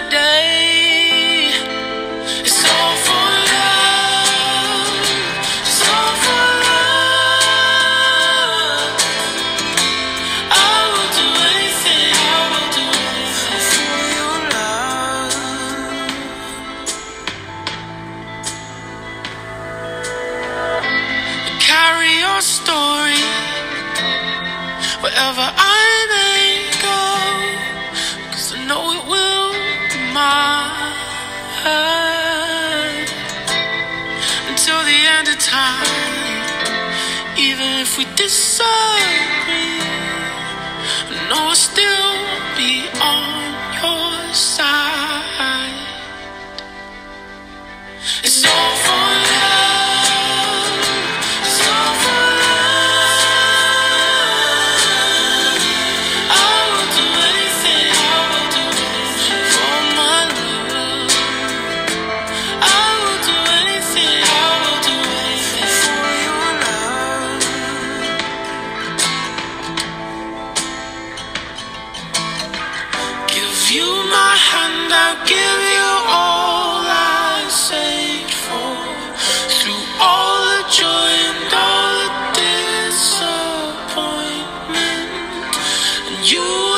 day. It's all for love. It's all for love. I will do anything. I will do anything for your love. Carry your story wherever I may go, 'cause I know it will be mine until the end of time. Even if we disagree, I know I'll still be on your side. It's all for love. It's all for love. I will do anything. I will do anything for my love. I will do anything. I will do anything for your love. Give you my hand, I'll give you all I saved for. Through all the joy and all the disappointment, and you